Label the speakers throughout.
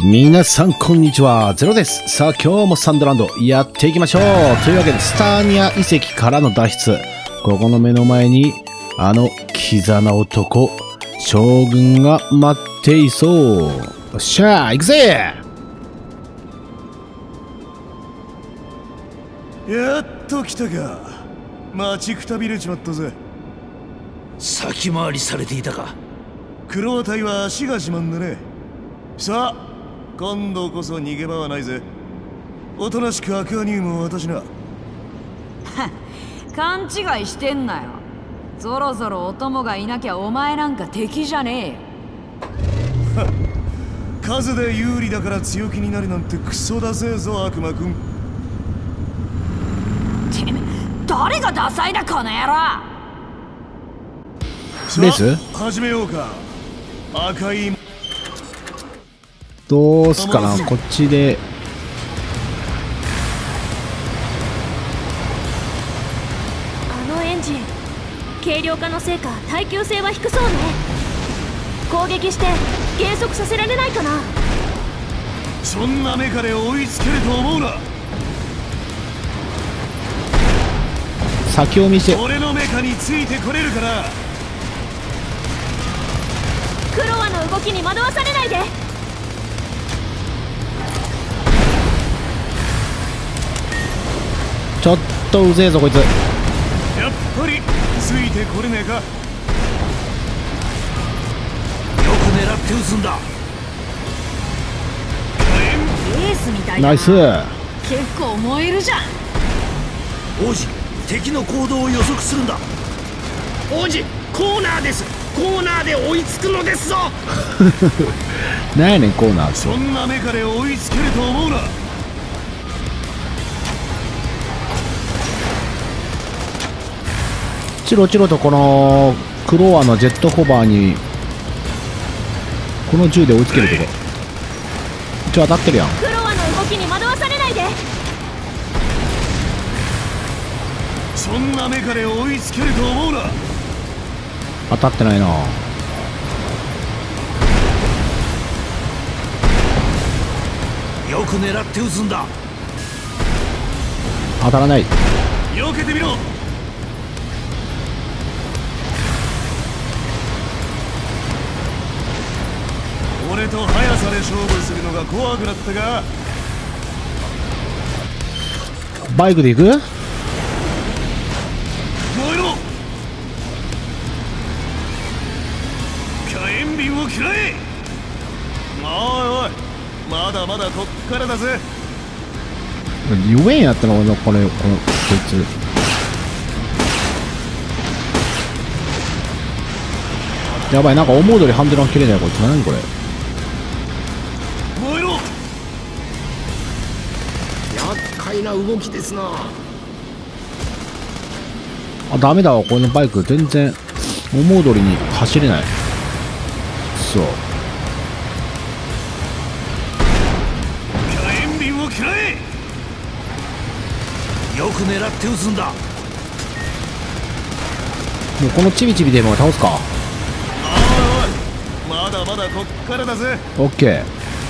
Speaker 1: 皆さんこんにちは、ゼロです。さあ今日もサンドランドやっていきましょう。というわけでスターニア遺跡からの脱出。ここの目の前にあのキザな男将軍が待っていそう。よっしゃー行くぜ。
Speaker 2: やっと来たか。待ちくたびれちまったぜ。
Speaker 3: 先回りされていたか。
Speaker 2: クロア隊は足が自慢でね。さあ今度こそ逃げ場はないぜ。おとなしくアクアニウムを渡しな。
Speaker 4: 勘違いしてんなよ。そろそろお供がいなきゃお前なんか敵じゃねえよ。
Speaker 2: 数で有利だから強気になるなんてクソだせえぞ悪魔くん。
Speaker 4: てめえ誰がダサいだこの野郎。
Speaker 1: レース
Speaker 2: 始めようか。赤い
Speaker 1: どうすかな、こっちで。
Speaker 5: あのエンジン軽量化のせいか耐久性は低そうね。攻撃して減速させられないかな。
Speaker 2: そんなメカで追いつけると思うな。
Speaker 1: 先を見せ。
Speaker 2: 俺のメカについてこれるから。
Speaker 5: クロアの動きに惑わされないで。
Speaker 1: ちょっとうぜえぞこいつ。
Speaker 2: やっぱりついてこれねえか。
Speaker 3: よく狙って撃つんだ。
Speaker 4: エースみたいだな。
Speaker 1: ナイス。
Speaker 4: 結構燃えるじゃん。
Speaker 3: 王子、敵の行動を予測するんだ。王子、コーナーです。コーナーで追いつくのですぞ。
Speaker 1: なんやねんコーナーって。
Speaker 2: そんなメカで追いつけると思うな。
Speaker 1: チロチロとこのクロアのジェットホバーにこの銃で追いつけるとこ。一応当たってるやん。
Speaker 5: クロアの動きに惑わされないで。
Speaker 2: そんなメカで追いつけると思うな。
Speaker 1: 当たってないな。
Speaker 3: よく狙って撃つんだ。
Speaker 1: 当たらない。
Speaker 2: 避けてみろ。俺と速さで勝負するのが怖くなったか。
Speaker 1: バイクで行く。
Speaker 2: 燃えろ。火炎瓶を嫌え。おいおい、まだまだこっからだぜ。
Speaker 1: 言えんやったら俺のこいつ。やばい、なんか思う通りハンドルが切れない。こいつ何これ。
Speaker 2: 燃えろ。
Speaker 3: 厄介な動きですな。
Speaker 1: あ、ダメだわ、このバイク全然思う通りに走れない。そう。
Speaker 2: 火炎瓶を嫌え。
Speaker 3: よく狙って撃つんだ。
Speaker 1: もうこのチビチビでも倒すか。
Speaker 2: まだまだこっからだぜ。
Speaker 1: オッケー。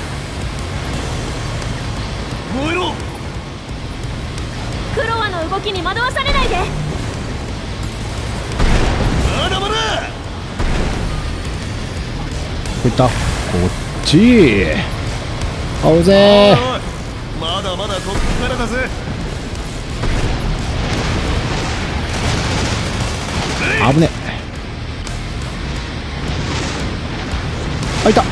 Speaker 2: 燃えろ。
Speaker 5: クロアの動きに惑わされないで。
Speaker 2: まだまだ。
Speaker 1: こういったこっち青うぜ
Speaker 2: おいおい、まだまだこっからだぜ。
Speaker 1: ー。危ねえ。あ、いた。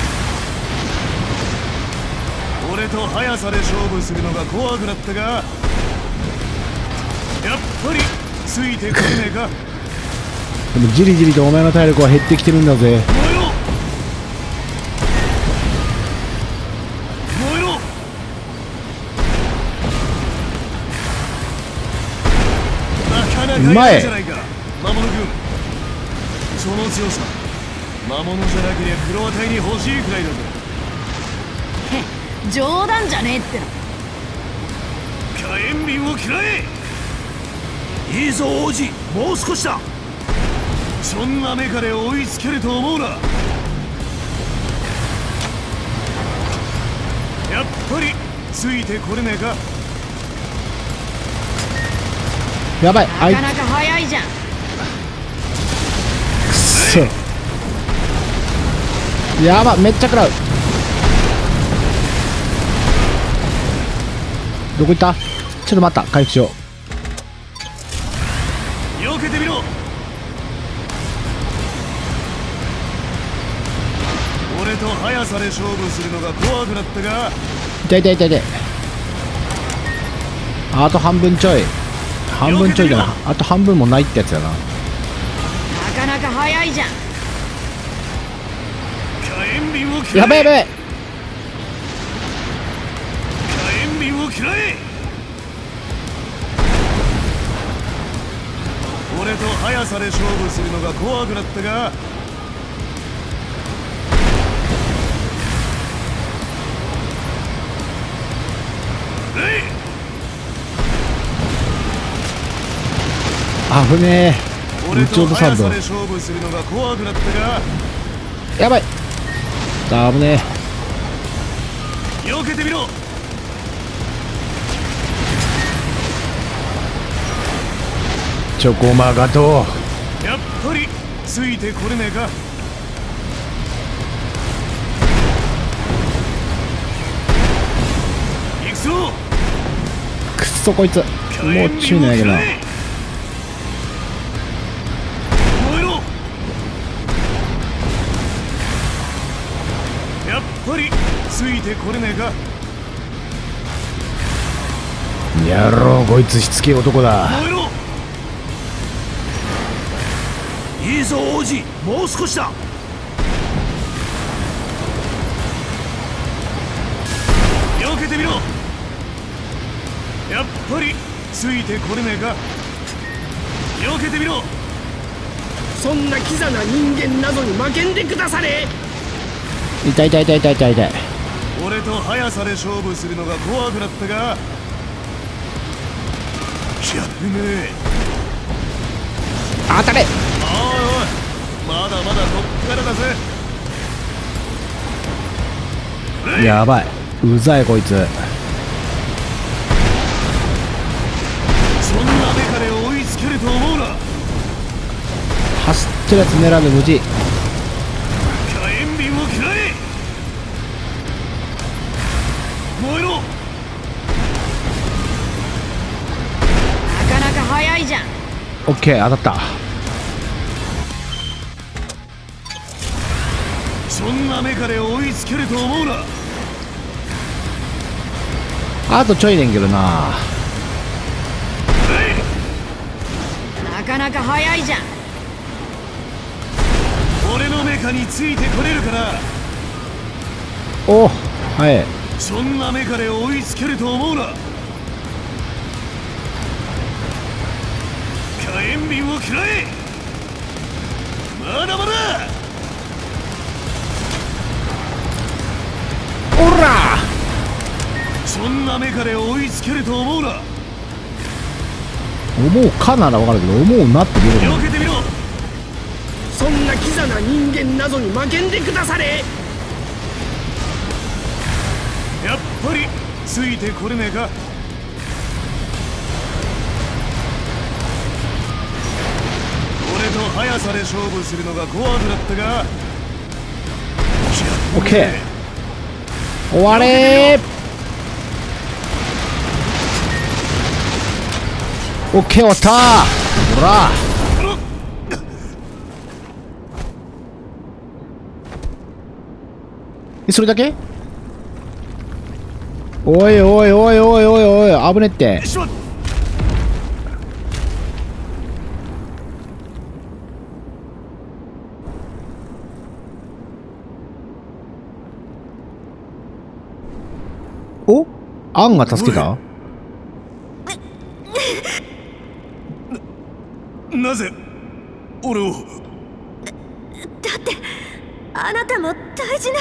Speaker 2: 俺と速さで勝負するのが怖くなったが、やっぱりついてくれねえか。
Speaker 1: でもじりじりとお前の体力は減ってきてるんだぜ。
Speaker 2: 燃えろ。燃えろ。なかなかいいじゃないか魔物軍。その強さ魔物じゃなけりゃクロア隊に欲しいくらいだぜ。
Speaker 4: 冗談じゃねえっての。
Speaker 2: 火炎瓶を嫌え。
Speaker 3: いいぞ王子、もう少しだ。
Speaker 2: そんなメカで追いつけると思うな。 やっぱりついてこれねえか。
Speaker 1: やばい、あい
Speaker 4: なかなか早いじゃん。
Speaker 1: くっそ。やば、めっちゃ食らう。どこ行った？ちょっと待った、回復しよう。
Speaker 2: 避けてみろ。俺と速さで勝負するのが怖くなったか。
Speaker 1: 痛い痛い痛い痛い。あと半分ちょい。半分ちょいだな。あと半分もないってやつやな。
Speaker 4: なかなか早いじゃん。
Speaker 2: 火炎瓶を嫌え。
Speaker 1: やべえやべえ。
Speaker 2: 火炎瓶を嫌え。俺と速さで勝負するのが怖くなったか。
Speaker 1: 危ねえ。
Speaker 2: 俺
Speaker 1: 撃ち落
Speaker 2: と
Speaker 1: とさんと。
Speaker 2: 速さで勝負するのが怖くなったか。
Speaker 1: やばい。危ね
Speaker 2: 避けてみろ。
Speaker 1: え。チョコマガト。
Speaker 2: やっぱりついてこれねえか。行くぞ。
Speaker 1: くっそこいつ。もう注意ないけどな。
Speaker 2: 燃えろ。やっぱりついてこれねえか。
Speaker 1: やろう、こいつしつけえ男だ。
Speaker 2: 燃えろ。
Speaker 3: いいぞ王子、もう少しだ。
Speaker 2: 避けてみろ。やっぱりついてこれねえか。避けてみろ。
Speaker 3: そんなキザな人間などに負けんでくだされ。
Speaker 1: 痛い痛い痛い痛い痛い痛い。
Speaker 2: 俺と速さで勝負するのが怖くなったか。やべねえ。
Speaker 1: 当たれ。
Speaker 2: おいおい、まだまだこっからだぜ。
Speaker 1: やばい。うざいこいつ。
Speaker 2: そんなメカで追いつけると思うな。
Speaker 1: 走ってるやつ狙うの無事。
Speaker 2: 火炎瓶を嫌え。燃えろ。
Speaker 4: なかなか早いじゃん。
Speaker 1: オッケー、当たった。
Speaker 2: そんなメカで追いつけると思うな。
Speaker 1: あとちょいねんけどな。
Speaker 4: なかなか早いじゃん。
Speaker 2: 俺のメカについてこれるから。
Speaker 1: お、はい。
Speaker 2: そんなメカで追いつけると思うな。火炎瓶を嫌え。まだまだ。
Speaker 1: おら。
Speaker 2: そんなメカで追いつけると思うな。
Speaker 1: 思うかなら分かるけど、思うなって言うの。
Speaker 2: 避けてみろ。
Speaker 3: そんなキザな人間などに負けんでくだされ。
Speaker 2: やっぱりついてこれねえか。俺と速さで勝負するのが怖くなったが。
Speaker 1: オッケー。終われー。オッケー、終わったー。ほら。それだけ？おいおいおいおいおいおい、危ねって。お？アンが助けた？
Speaker 2: なぜ俺を。
Speaker 5: だってあなたも大事な。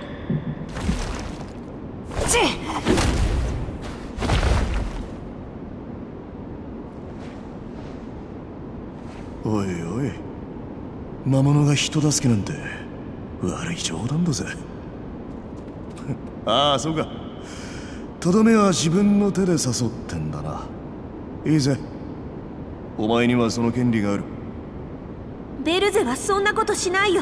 Speaker 2: おいおい、魔物が人助けなんて悪い冗談だぜ。ああそうか、 とどめは自分の手で誘ってんだな。いいぜ、お前にはその権利がある。
Speaker 5: ベルゼはそんなことしないよ。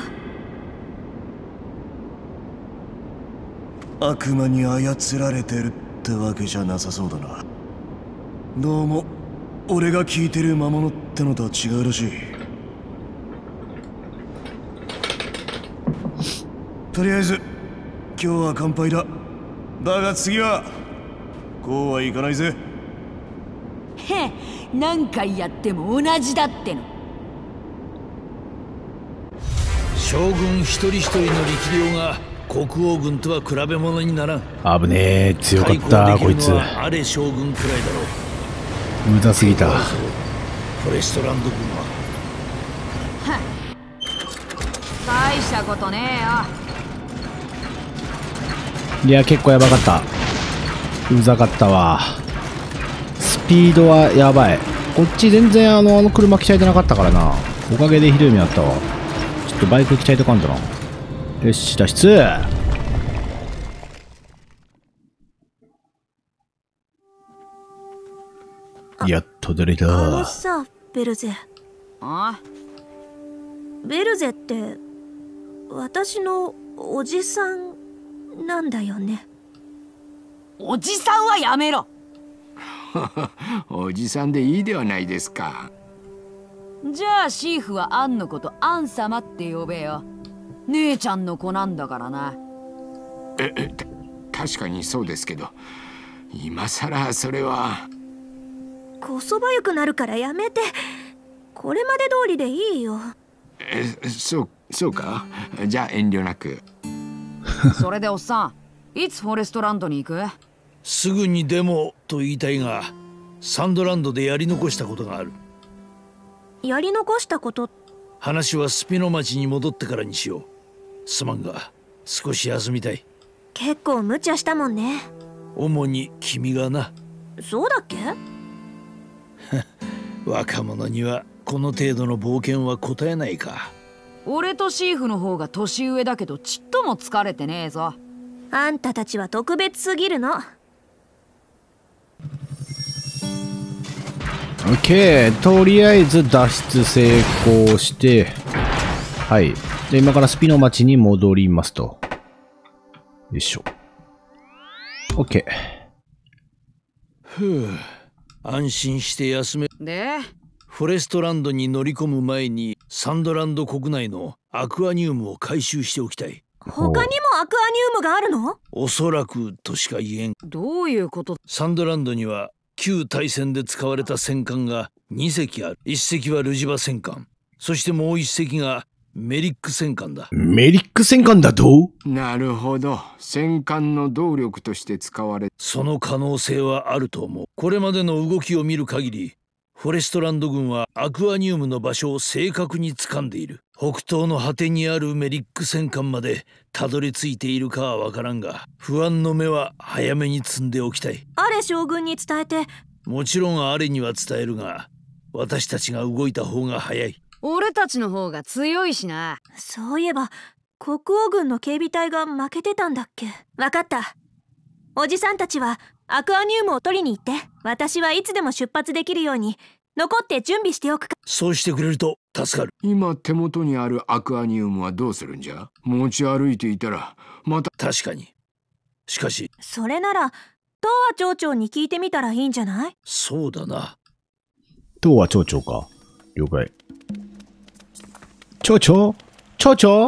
Speaker 2: 悪魔に操られてるってわけじゃなさそうだな。どうも俺が聞いてる魔物ってのとは違うらしい。とりあえず今日は乾杯だ。だが次はこうはいかないぜ。
Speaker 4: へ、何回やっても同じだっての。
Speaker 6: 将軍一人一人の力量が国王軍とは比べ物にならん。
Speaker 1: 危ねえ、強かったこいつ。
Speaker 6: あれ将軍くらいだろう。
Speaker 1: 無駄すぎた。
Speaker 6: フォレストランド軍は
Speaker 4: 大したことねえよ。
Speaker 1: いや、結構やばかった。うざかったわ。スピードはやばい。こっち全然あの車鍛えてなかったからな。おかげでひどい目あったわ。ちょっとバイク鍛えとかんとな。よし、脱出。やっと出れた。
Speaker 5: さ、ベルゼ。
Speaker 4: あ？
Speaker 5: ベルゼって私のおじさんなんだよね。
Speaker 4: おじさんはやめろ。
Speaker 7: おじさんでいいではないですか。
Speaker 4: じゃあシーフはアンのことアン様って呼べよ。姉ちゃんの子なんだからな。
Speaker 7: 確かにそうですけど、今さらそれは。
Speaker 5: こそばゆくなるからやめて。これまで通りでいいよ。
Speaker 7: そうか。じゃあ遠慮なく。
Speaker 4: それでおっさん、いつフォレストランドに行く？
Speaker 6: すぐにでもと言いたいが、サンドランドでやり残したことがある。
Speaker 5: やり残したこと？
Speaker 6: 話はスピノ町に戻ってからにしよう。すまんが少し休みたい。
Speaker 5: 結構無茶したもんね。
Speaker 6: 主に君がな。
Speaker 5: そうだっけ？
Speaker 6: 若者にはこの程度の冒険は答えないか。
Speaker 4: 俺とシーフの方が年上だけどちっとも疲れてねえぞ。
Speaker 5: あんたたちは特別すぎるの。
Speaker 1: オッケー、とりあえず脱出成功して、はい。で、今からスピノ町に戻りますと。よいしょ。オッケー。
Speaker 6: ふう、安心して休め。
Speaker 4: で、
Speaker 6: フォレストランドに乗り込む前にサンドランド国内のアクアニウムを回収しておきたい。
Speaker 5: 他にもアクアニウムがあるの？
Speaker 6: おそらくとしか言えん。
Speaker 4: どういうこと？
Speaker 6: サンドランドには旧大戦で使われた戦艦が2隻ある。1隻はルジバ戦艦、そしてもう1隻がメリック戦艦だ。
Speaker 1: メリック戦艦だと？
Speaker 7: なるほど。戦艦の動力として使われ。
Speaker 6: その可能性はあると思う。これまでの動きを見る限り、フォレストランド軍はアクアニウムの場所を正確に掴んでいる。北東の果てにあるメリック戦艦までたどり着いているかはわからんが、不安の目は早めに積んでおきたい。
Speaker 5: アレ将軍に伝えて。
Speaker 6: もちろんアレには伝えるが、私たちが動いた方が早い。
Speaker 4: 俺たちの方が強いしな。
Speaker 5: そういえば国王軍の警備隊が負けてたんだっけ？わかった。おじさんたちはアクアニウムを取りに行って、私はいつでも出発できるように残って準備しておくか。
Speaker 6: そうしてくれると助かる。
Speaker 7: 今手元にあるアクアニウムはどうするんじゃ？持ち歩いていたらまた。
Speaker 6: 確かに。しかし
Speaker 5: それなら東亜町長に聞いてみたらいいんじゃない？
Speaker 6: そうだな。
Speaker 1: 東亜町長か。了解。町長？町長？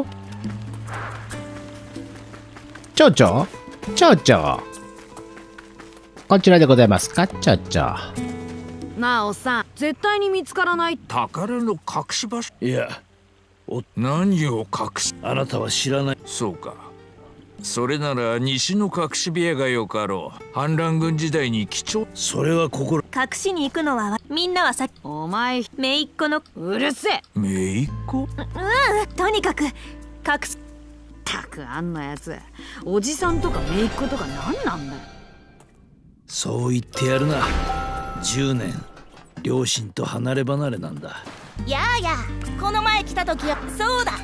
Speaker 1: 町長？町長？こちらでございますか、町長。
Speaker 4: なあおっさん、絶対に見つからない。
Speaker 8: 宝の隠し場所？
Speaker 6: いや、
Speaker 8: 何を隠し？
Speaker 6: あなたは知らない。
Speaker 8: そうか。それなら西の隠し部屋がよかろう。反乱軍時代に貴重。
Speaker 6: それは心。
Speaker 5: 隠しに行くのはみんなはさ。
Speaker 4: お前、
Speaker 5: 姪っ子の。
Speaker 4: うるせえ。
Speaker 8: 姪っ子？
Speaker 5: とにかく隠す。
Speaker 4: たくあんなやつ、おじさんとか姪っ子とか何なんだよ。
Speaker 6: そう言ってやるな。10年両親と離れ離れなんだ。
Speaker 5: やあやあ、この前来た時はそうだ。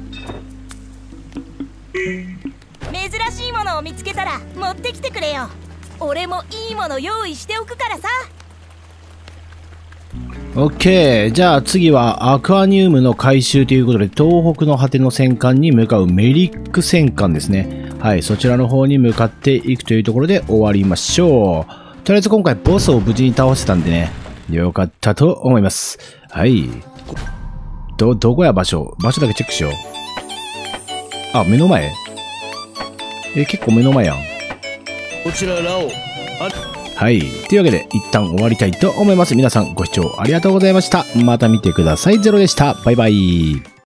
Speaker 5: 珍しいものを見つけたら持ってきてくれよ。 俺もいいもの用意しておくからさ。
Speaker 1: オッケー。じゃあ次はアクアニウムの回収ということで、東北の果ての戦艦に向かうメリック戦艦ですね。はい、そちらの方に向かっていくというところで終わりましょう。とりあえず今回ボスを無事に倒せたんでね、よかったと思います。はい。どこや場所だけチェックしよう。あ、目の前？結構目の前やん。
Speaker 6: こちらラオ。
Speaker 1: はい。というわけで、一旦終わりたいと思います。皆さんご視聴ありがとうございました。また見てください。ゼロでした。バイバイ。